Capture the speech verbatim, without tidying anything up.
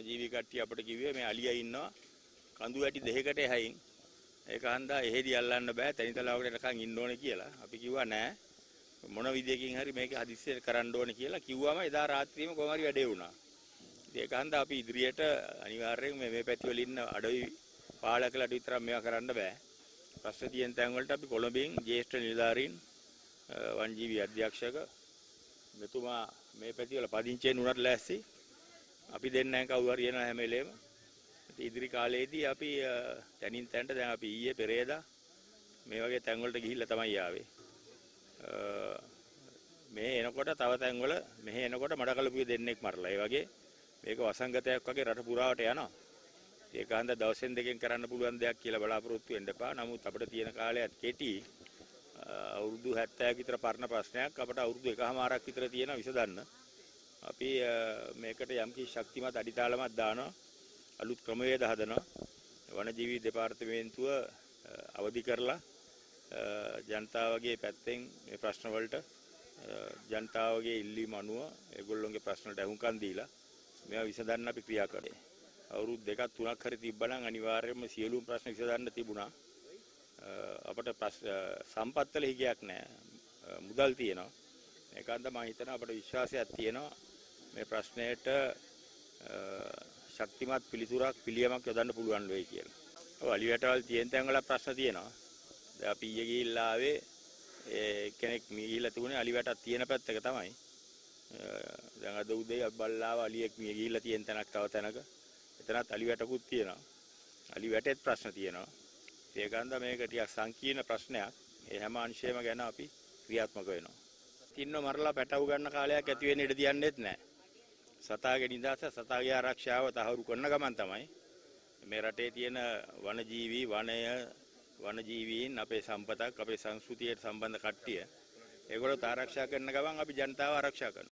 වනජීවී කට්ටිය අපිට කිව්වේ මේ අලියා ඉන්නවා කඳු වැටි දෙකකට එහයින්. ඒක හන්දා එහෙදි අල්ලන්න බෑ තනිතලාවකට නිකන් ඉන්න ඕනේ කියලා. අපි කිව්වා නෑ මොන විදියකින් හරි මේක හදිස්සියට කරන්න ඕනේ කියලා කිව්වම එදා රාත්‍රියේම කොහොම හරි වැඩේ වුණා. ඉතින් ඒක හන්දා අපි ඉදිරියට අනිවාර්යයෙන් මේ මේ පැති වල ඉන්න අඩවි පාලකලට විතරක් මේවා කරන්න බෑ. ප්‍රශ්න තියෙන තැන් වලට අපි කොළඹින් ජ්‍යෙෂ්ඨ නිලධාරීන් වනජීවී අධ්‍යක්ෂක මෙතුමා මේ පැති වල පදිංචියෙන් උනත් ලෑස්ති. අපි දෙන්නා කවුරු හරි එනවා හැම වෙලේම. ඉදිරි කාලේදී අපි තනින් තැනට දැන් අපි ඊයේ පෙරේදා මේ වගේ තැන් වලට ගිහිල්ලා තමයි ආවේ. මේ එනකොට තව තැන් වල මෙහෙ එනකොට මඩකලපුවේ දෙන්නෙක් මරලා. ඒ වගේ මේක වසංගතයක් වගේ රට පුරාවට යනවා. ඒක හන්ද දවසෙන් දෙකෙන් කරන්න පුළුවන් දෙයක් කියලා බලාපොරොත්තු වෙන්න එපා. නමුත් අපිට තියෙන කාලයත් කෙටි. අවුරුදු හැත්තෑවක් විතර පරණ ප්‍රශ්නයක් අපිට අවුරුදු එකහමාරක් විතර තියෙන විසඳන්න. අපි මේකට යම්කිසි ශක්තිමත් අඩිතාලමක් දානවා. අලුත් ක්‍රමවේද හදනවා. වනජීවී දෙපාර්තමේන්තුව අවදි කරලා ජනතාවගේ පැත්තෙන් මේ ප්‍රශ්න වලට ජනතාවගේ ඉල්ලීම අනුව ඒගොල්ලොන්ගේ ප්‍රශ්න වලට අහුම්කම් දීලා මේවා විසඳන්න අපි ක්‍රියා කරේ. අවුරුදු දෙකක් තුනක් හරි තිබ්බනම් අනිවාර්යයෙන්ම සියලුම ප්‍රශ්න විසඳන්න තිබුණා. අපිට සම්පත් වල හිගයක් නැහැ. මුදල් තියෙනවා. ඒකන්ද මම හිතනවා අපිට විශ්වාසයක් තියෙනවා මේ ප්‍රශ්නයට ශක්තිමත් පිළිතුරක් පිළියමක් යොදන්න පුළුවන් වෙයි කියලා. ඔව් අලිවැටවල තියෙන තැන් වල ප්‍රශ්න තියෙනවා. දැන් අපි ඊයේ ගිහිල්ලා ආවේ ඒ කෙනෙක් මිය ගිහිල්ලා තිබුණේ අලිවැටක් තියෙන පැත්තක තමයි. දැන් අද උදේ අපි බල්ලාව අලියෙක් මිය ගිහිල්ලා තියෙන තැනක් තව තැනක. එතනත් අලිවැටකුත් තියෙනවා. අලිවැටෙත් ප්‍රශ්න තියෙනවා. ඒකන්ද මේක ටිකක් සංකීර්ණ ප්‍රශ්නයක්. ඒ හැම අංශයම ගැන අපි ක්‍රියාත්මක වෙනවා. තින්න මරලා පැටව ගන්න කාලයක් ඇති වෙන්න ඉඩ තියන්නෙත් නැහැ. සතාගේ නිදහස සතාගේ ආරක්ෂාව තහවුරු කරන ගමන් තමයි මේ රටේ තියෙන වනජීවී වනය වනජීවීන් අපේ සම්පතක් අපේ සංස්කෘතියට සම්බන්ධ කට්ටිය ඒගොල්ලෝ ආරක්ෂා කරන ගමන් අපි ජනතාව ආරක්ෂා කරනවා.